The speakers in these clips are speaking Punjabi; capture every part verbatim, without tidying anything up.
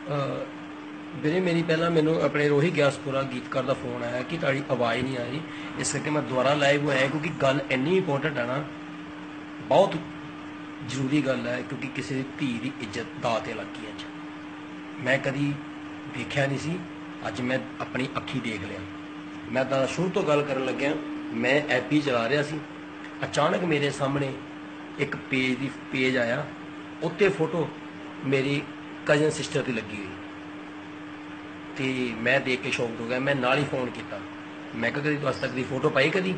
ਵੀਰੇ ਮੇਰੀ ਪਹਿਲਾਂ ਮੈਨੂੰ ਆਪਣੇ ਰੋਹੀ ਗਿਆਸਪੁਰਾ ਗੀਤਕਾਰ ਦਾ ਫੋਨ ਆਇਆ ਕਿ ਤੁਹਾਡੀ ਆਵਾਜ਼ ਨਹੀਂ ਆ ਰਹੀ, ਇਸ ਕਰਕੇ ਮੈਂ ਦੁਬਾਰਾ ਲਾਈਵ ਹੋਇਆ ਕਿਉਂਕਿ ਗੱਲ ਇੰਨੀ ਇੰਪੋਰਟੈਂਟ ਹੈ ਨਾ, ਬਹੁਤ ਜ਼ਰੂਰੀ ਗੱਲ ਹੈ ਕਿਉਂਕਿ ਕਿਸੇ ਦੀ ਧੀ ਦੀ ਇੱਜ਼ਤ ਦਾਅ 'ਤੇ ਲੱਗੀ ਅੱਜ। ਮੈਂ ਕਦੀ ਦੇਖਿਆ ਨਹੀਂ ਸੀ, ਅੱਜ ਮੈਂ ਆਪਣੀ ਅੱਖੀ ਦੇਖ ਲਿਆ। ਮੈਂ ਤਾਂ ਸ਼ੁਰੂ ਤੋਂ ਗੱਲ ਕਰਨ ਲੱਗਿਆ, ਮੈਂ ਐਪੀ ਚਲਾ ਰਿਹਾ ਸੀ, ਅਚਾਨਕ ਮੇਰੇ ਸਾਹਮਣੇ ਇੱਕ ਪੇਜ ਦੀ ਪੇਜ ਆਇਆ, ਉੱਤੇ ਫੋਟੋ ਮੇਰੀ ਕਜ਼ਨ ਸਿਸਟਰ ਦੀ ਲੱਗੀ ਹੋਈ ਤੇ ਮੈਂ ਦੇਖ ਕੇ ਸ਼ੌਕ ਹੋ ਗਿਆ। ਮੈਂ ਨਾਲ ਹੀ ਫੋਨ ਕੀਤਾ, ਮੈਂ ਕਿਹਾ ਕਦੀ ਤੂੰ ਅੱਜ ਤੱਕ ਦੀ ਫੋਟੋ ਪਾਈ ਕਦੀ?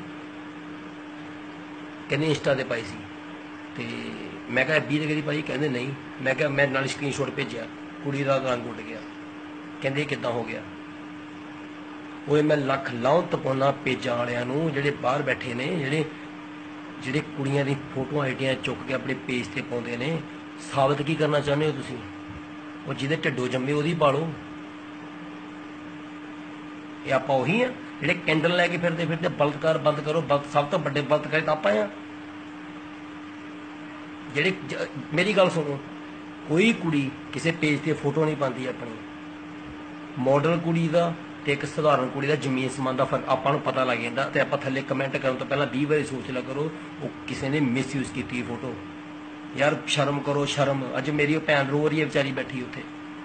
ਕਹਿੰਦੇ ਇੰਸਟਾ ਤੇ ਪਾਈ ਸੀ। ਤੇ ਮੈਂ ਕਿਹਾ ਐਫਬੀ ਤੇ ਕਦੀ ਪਾਈ? ਕਹਿੰਦੇ ਨਹੀਂ। ਮੈਂ ਕਿਹਾ ਮੈਂ ਨਾਲ ਸਕਰੀਨਸ਼ਾਟ ਭੇਜਿਆ, ਕੁੜੀ ਦਾ ਰੰਗ ਉੱਡ ਗਿਆ। ਕਹਿੰਦੇ ਇਹ ਕਿੱਦਾਂ ਹੋ ਗਿਆ? ਉਹ ਮੈਂ ਲੱਖ ਲਾਹਨਤ ਪਾਉਣਾ ਪੇਜਾਂ ਵਾਲਿਆਂ ਨੂੰ ਜਿਹੜੇ ਬਾਹਰ ਬੈਠੇ ਨੇ, ਜਿਹੜੇ ਜਿਹੜੇ ਕੁੜੀਆਂ ਦੀ ਫੋਟੋਆਂ ਆਈਡੀਆਂ ਚੁੱਕ ਕੇ ਆਪਣੇ ਪੇਜ ਤੇ ਪਾਉਂਦੇ ਨੇ। ਸਾਬਤ ਕੀ ਕਰਨਾ ਚਾਹੁੰਦੇ ਹੋ ਤੁਸੀਂ? ਉਹ ਜਿਹਦੇ ਢਿੱਡੋਂ ਜੰਮੇ ਉਹਦੀ ਪਾਲੋ। ਇਹ ਆਪਾਂ ਉਹੀ ਆ ਜਿਹੜੇ ਕੈਂਡਲ ਲੈ ਕੇ ਫਿਰਦੇ ਫਿਰਦੇ ਬਲਤਕਾਰ ਬੰਦ ਕਰੋ। ਬਲਤ ਸਭ ਤੋਂ ਵੱਡੇ ਬਲਤਕਾਰੀ ਤਾਂ ਆਪਾਂ ਆ। ਜਿਹੜੇ ਮੇਰੀ ਗੱਲ ਸੁਣੋ, ਕੋਈ ਕੁੜੀ ਕਿਸੇ ਪੇਜ ਤੇ ਫੋਟੋ ਨਹੀਂ ਪਾਉਂਦੀ ਆਪਣੀ। ਮਾਡਲ ਕੁੜੀ ਦਾ ਤੇ ਇੱਕ ਸਧਾਰਨ ਕੁੜੀ ਦਾ ਜ਼ਮੀਨ ਸਮਾਨ ਦਾ ਫਰਕ ਆਪਾਂ ਨੂੰ ਪਤਾ ਲੱਗ ਜਾਂਦਾ। ਤੇ ਆਪਾਂ ਥੱਲੇ ਕਮੈਂਟ ਕਰਨ ਤੋਂ ਪਹਿਲਾਂ ਵੀਹ ਵਾਰੀ ਸੋਚ ਲਿਆ ਕਰੋ ਉਹ ਕਿਸੇ ਨੇ ਮਿਸਯੂਜ਼ ਕੀਤੀ ਫੋਟੋ। ਯਾਰ ਸ਼ਰਮ ਕਰੋ, ਸ਼ਰਮ। ਅੱਜ ਮੇਰੀ ਉਹ ਭੈਣ ਰੋ ਰਹੀ ਹੈ ਵਿਚਾਰੀ ਬੈਠੀ ਉੱਥੇ,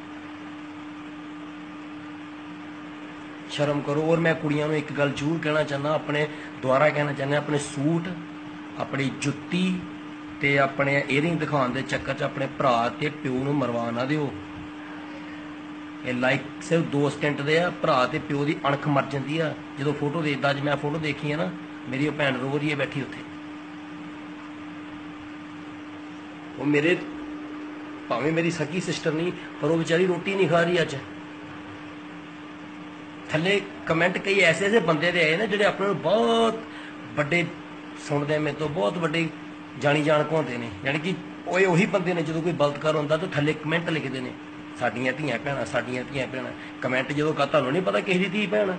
ਸ਼ਰਮ ਕਰੋ। ਔਰ ਮੈਂ ਕੁੜੀਆਂ ਨੂੰ ਇੱਕ ਗੱਲ ਜ਼ਰੂਰ ਕਹਿਣਾ ਚਾਹੁੰਦਾ, ਆਪਣੇ ਦੁਆਰਾ ਕਹਿਣਾ ਚਾਹੁੰਦਾ, ਆਪਣੇ ਸੂਟ, ਆਪਣੀ ਜੁੱਤੀ ਤੇ ਆਪਣੇ ਏਅਰਿੰਗ ਦਿਖਾਉਣ ਦੇ ਚੱਕਰ 'ਚ ਆਪਣੇ ਭਰਾ ਤੇ ਪਿਓ ਨੂੰ ਮਰਵਾ ਨਾ ਦਿਓ। ਇਹ ਲਾਈਕ ਸਿਰਫ ਦੋ ਸਕਿੰਟ ਦੇ ਆ, ਭਰਾ ਤੇ ਪਿਓ ਦੀ ਅਣਖ ਮਰ ਜਾਂਦੀ ਆ ਜਦੋਂ ਫੋਟੋ ਦੇਖਦਾ। ਅੱਜ ਮੈਂ ਫੋਟੋ ਦੇਖੀ ਹੈ ਨਾ, ਮੇਰੀ ਉਹ ਭੈਣ ਰੋ ਰਹੀ ਹੈ ਬੈਠੀ ਉੱਥੇ। ਉਹ ਮੇਰੇ ਭਾਵੇਂ ਮੇਰੀ ਸਕੀ ਸਿਸਟਰ ਨਹੀਂ, ਪਰ ਉਹ ਵਿਚਾਰੀ ਰੋਟੀ ਨਹੀਂ ਖਾ ਰਹੀ ਅੱਜ। ਥੱਲੇ ਕਮੈਂਟ ਕਈ ਐਸੇ ਐਸੇ ਬੰਦੇ ਦੇ ਆਏ ਨਾ ਜਿਹੜੇ ਆਪਣੇ ਨੂੰ ਬਹੁਤ ਵੱਡੇ ਸੁਣਦੇ, ਮੇਰੇ ਤੋਂ ਬਹੁਤ ਵੱਡੇ ਜਾਣੀ ਜਾਣ ਕਹਾਉਂਦੇ ਨੇ। ਯਾਨੀ ਕਿ ਉਹ ਉਹੀ ਬੰਦੇ ਨੇ ਜਦੋਂ ਕੋਈ ਬਲਤਕਾਰ ਹੁੰਦਾ ਤਾਂ ਥੱਲੇ ਕਮੈਂਟ ਲਿਖਦੇ ਨੇ, ਸਾਡੀਆਂ ਧੀਆਂ ਭੈਣਾਂ, ਸਾਡੀਆਂ ਧੀਆਂ ਭੈਣਾਂ। ਕਮੈਂਟ ਜਦੋਂ ਕਾ ਤੁਹਾਨੂੰ ਨਹੀਂ ਪਤਾ ਕਿਸੇ ਦੀ ਧੀ ਭੈਣ।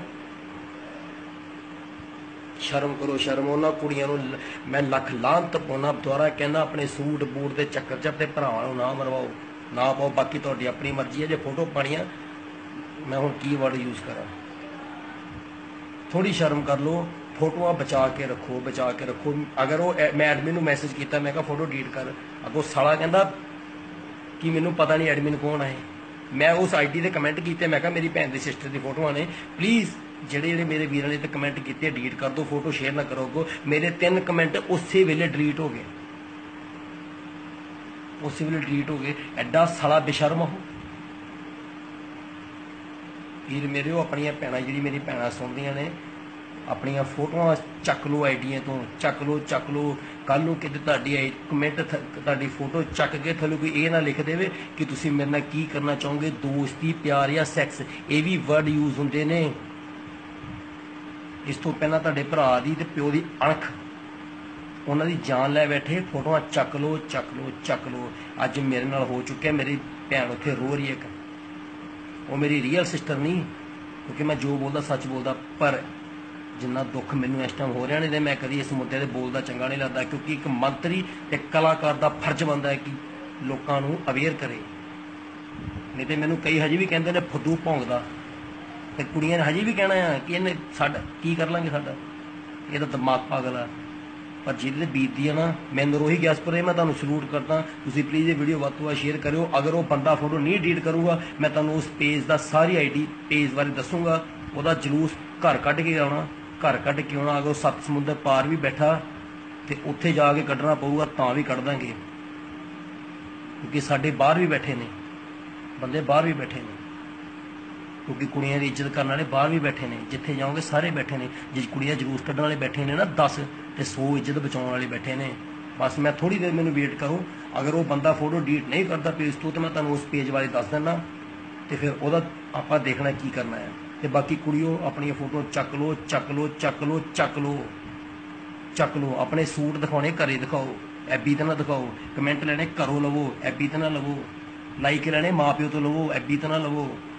ਸ਼ਰਮ ਕਰੋ, ਸ਼ਰਮ। ਉਹਨਾਂ ਕੁੜੀਆਂ ਨੂੰ ਮੈਂ ਲੱਖ ਲਾਹਨਤ ਪਾਉਣਾ, ਦੁਆਰਾ ਕਹਿੰਦਾ ਆਪਣੇ ਸੂਟ ਬੂਟ ਦੇ ਚੱਕਰ 'ਚ ਆਪਣੇ ਭਰਾਵਾਂ ਨੂੰ ਨਾ ਮਰਵਾਓ, ਨਾ ਪਾਓ। ਬਾਕੀ ਤੁਹਾਡੀ ਆਪਣੀ ਮਰਜ਼ੀ ਹੈ। ਜੇ ਫੋਟੋ ਪਾਣੀਆਂ, ਮੈਂ ਹੁਣ ਕੀ ਵਰਡ ਯੂਜ਼ ਕਰਾਂ? ਥੋੜੀ ਸ਼ਰਮ ਕਰ ਲਓ। ਫੋਟੋਆਂ ਬਚਾ ਕੇ ਰੱਖੋ, ਬਚਾ ਕੇ ਰੱਖੋ। ਅਗਰ ਉਹ ਮੈਂ ਐਡਮਿਨ ਨੂੰ ਮੈਸੇਜ ਕੀਤਾ, ਮੈਂ ਕਿਹਾ ਫੋਟੋ ਡਿਲੀਟ ਕਰ, ਅੱਗੋਂ ਸਾਲਾ ਕਹਿੰਦਾ ਕਿ ਮੈਨੂੰ ਪਤਾ ਨਹੀਂ ਐਡਮਿਨ ਕੌਣ ਹੈ। ਮੈਂ ਉਸ ਆਈਡੀ ਤੇ ਕਮੈਂਟ ਕੀਤੇ, ਮੈਂ ਕਿਹਾ ਮੇਰੀ ਭੈਣ ਦੀ ਸਿਸਟਰ ਦੀ ਫੋਟੋਆਂ ਨੇ, ਪਲੀਜ਼ ਜਿਹੜੇ ਜਿਹੜੇ ਮੇਰੇ ਵੀਰਾਂ ਨੇ ਤੇ ਕਮੈਂਟ ਕੀਤੇ ਡਿਲੀਟ ਕਰ ਦਿਓ, ਫੋਟੋ ਸ਼ੇਅਰ ਨਾ ਕਰੋ। ਅੱਗੋਂ ਮੇਰੇ ਤਿੰਨ ਕਮੈਂਟ ਉਸੇ ਵੇਲੇ ਡਿਲੀਟ ਹੋ ਗਏ, ਉਸੇ ਵੇਲੇ ਡਿਲੀਟ ਹੋ ਗਏ। ਐਡਾ ਸਾਲਾ ਬੇਸ਼ਰਮ ਹੋ ਵੀਰ ਮੇਰੇ। ਉਹ ਆਪਣੀਆਂ ਭੈਣਾਂ, ਜਿਹੜੀ ਮੇਰੀ ਭੈਣਾਂ ਸੁਣਦੀਆਂ ਨੇ, ਆਪਣੀਆਂ ਫੋਟੋਆਂ ਚੱਕ ਲਓ ਆਈਡੀਆਂ ਤੋਂ, ਚੱਕ ਲਓ ਚੱਕ ਲਓ। ਕੱਲ੍ਹ ਨੂੰ ਕਿਤੇ ਤੁਹਾਡੀ ਆਈ ਕਮੈਂਟ ਤੁਹਾਡੀ ਫੋਟੋ ਚੱਕ ਕੇ ਥੱਲੇ ਕੋਈ ਇਹ ਨਾ ਲਿਖ ਦੇਵੇ ਕਿ ਤੁਸੀਂ ਮੇਰੇ ਨਾਲ ਕੀ ਕਰਨਾ ਚਾਹੋਗੇ, ਦੋਸਤੀ, ਪਿਆਰ ਜਾਂ ਸੈਕਸ। ਇਹ ਵੀ ਵਰਡ ਯੂਜ਼ ਹੁੰਦੇ ਨੇ। ਇਸ ਤੋਂ ਪਹਿਲਾਂ ਤੁਹਾਡੇ ਭਰਾ ਦੀ ਤੇ ਪਿਓ ਦੀ ਅਣਖ, ਉਹਨਾਂ ਦੀ ਜਾਨ ਲੈ ਬੈਠੇ। ਫੋਟੋਆਂ ਚੱਕ ਲਓ, ਚੱਕ ਲਓ, ਚੱਕ ਲਓ। ਅੱਜ ਮੇਰੇ ਨਾਲ ਹੋ ਚੁੱਕਿਆ। ਮੇਰੀ ਭੈਣ ਉੱਥੇ ਰੋ ਰਹੀ ਹੈ। ਇੱਕ ਉਹ ਮੇਰੀ ਰੀਅਲ ਸਿਸਟਰ ਨਹੀਂ, ਕਿਉਂਕਿ ਮੈਂ ਜੋ ਬੋਲਦਾ ਸੱਚ ਬੋਲਦਾ, ਪਰ ਜਿੰਨਾ ਦੁੱਖ ਮੈਨੂੰ ਇਸ ਟਾਈਮ ਹੋ ਰਿਹਾ ਨੇ, ਮੈਂ ਕਦੀ ਇਸ ਮੁੱਦੇ 'ਤੇ ਬੋਲਦਾ ਚੰਗਾ ਨਹੀਂ ਲੱਗਦਾ। ਕਿਉਂਕਿ ਇੱਕ ਮੰਤਰੀ ਤੇ ਕਲਾਕਾਰ ਦਾ ਫਰਜ਼ ਬਣਦਾ ਹੈ ਕਿ ਲੋਕਾਂ ਨੂੰ ਅਵੇਅਰ ਕਰੇ। ਨਹੀਂ ਤੇ ਮੈਨੂੰ ਕਈ ਹਜੇ ਵੀ ਕਹਿੰਦੇ ਨੇ ਫੁੱਦੂ ਭੌਂਕਦਾ, ਤੇ ਕੁੜੀਆਂ ਨੇ ਹਜੇ ਵੀ ਕਹਿਣਾ ਆ ਕਿ ਇਹਨੇ ਸਾਡਾ ਕੀ ਕਰ ਲਾਂਗੇ, ਸਾਡਾ ਇਹ ਤਾਂ ਦਿਮਾਗ ਪਾਗਲ ਆ। ਪਰ ਜਿਹਦੇ ਤੇ ਬੀਤਦੀ ਆ ਨਾ, ਮੈਂ ਨਰੋਹੀ ਗਿਆਸਪੁਰੇ, ਮੈਂ ਤੁਹਾਨੂੰ ਸਲੂਟ ਕਰਦਾ। ਤੁਸੀਂ ਪਲੀਜ਼ ਇਹ ਵੀਡੀਓ ਵੱਧ ਤੋਂ ਵੱਧ ਸ਼ੇਅਰ ਕਰਿਓ। ਅਗਰ ਉਹ ਬੰਦਾ ਫੋਟੋ ਨਹੀਂ ਡਿਲੀਟ ਕਰੂਗਾ, ਮੈਂ ਤੁਹਾਨੂੰ ਉਸ ਪੇਜ ਦਾ ਸਾਰੀ ਆਈਡੀ ਪੇਜ ਬਾਰੇ ਦੱਸੂਗਾ। ਉਹਦਾ ਜਲੂਸ ਘਰ ਕੱਢ ਕੇ ਆਉਣਾ, ਘਰ ਕੱਢ ਕੇ ਆਉਣਾ। ਅਗਰ ਉਹ ਸੱਤ ਸਮੁੰਦਰ ਪਾਰ ਵੀ ਬੈਠਾ ਤੇ ਉੱਥੇ ਜਾ ਕੇ ਕੱਢਣਾ ਪਊਗਾ ਤਾਂ ਵੀ ਕੱਢ ਦਾਂਗੇ, ਕਿਉਂਕਿ ਸਾਡੇ ਬਾਹਰ ਵੀ ਬੈਠੇ ਨੇ ਬੰਦੇ, ਬਾਹਰ ਵੀ ਬੈਠੇ ਨੇ। ਕਿਉਂਕਿ ਕੁੜੀਆਂ ਦੀ ਇੱਜ਼ਤ ਕਰਨ ਵਾਲੇ ਬਾਹਰ ਵੀ ਬੈਠੇ ਨੇ, ਜਿੱਥੇ ਜਾਓਗੇ ਸਾਰੇ ਬੈਠੇ ਨੇ। ਜੇ ਕੁੜੀਆਂ ਜਲੂਸ ਕੱਢਣ ਵਾਲੇ ਬੈਠੇ ਨੇ ਨਾ ਦਸ, ਤੇ ਸੌ ਇੱਜ਼ਤ ਬਚਾਉਣ ਵਾਲੇ ਬੈਠੇ ਨੇ। ਬਸ ਮੈਂ ਥੋੜ੍ਹੀ ਦੇਰ, ਮੈਨੂੰ ਵੇਟ ਕਰੋ। ਅਗਰ ਉਹ ਬੰਦਾ ਫੋਟੋ ਡਿਲੀਟ ਨਹੀਂ ਕਰਦਾ ਪੇਜ ਤੋਂ, ਤਾਂ ਮੈਂ ਤੁਹਾਨੂੰ ਉਸ ਪੇਜ ਬਾਰੇ ਦੱਸ ਦਿੰਦਾ, ਤੇ ਫਿਰ ਉਹਦਾ ਆਪਾਂ ਦੇਖਣਾ ਕੀ ਕਰਨਾ ਹੈ। ਤੇ ਬਾਕੀ ਕੁੜੀਓ, ਆਪਣੀਆਂ ਫੋਟੋ ਚੱਕ ਲਓ, ਚੱਕ ਲਓ, ਚੱਕ ਲਓ, ਚੱਕ ਲਓ, ਚੱਕ ਲਓ। ਆਪਣੇ ਸੂਟ ਦਿਖਾਉਣੇ ਘਰੇ ਦਿਖਾਓ, ਐਬੀ ਤੇ ਨਾ ਦਿਖਾਓ। ਕਮੈਂਟ ਲੈਣੇ ਘਰੋਂ ਲਵੋ, ਐਬੀ ਤੇ ਨਾ ਲਵੋ। ਲਾਈਕ ਲੈਣੇ ਮਾਂ ਪਿਓ ਤੋਂ ਲਵੋ, ਐਬੀ ਤੇ ਨਾ ਲਵੋ।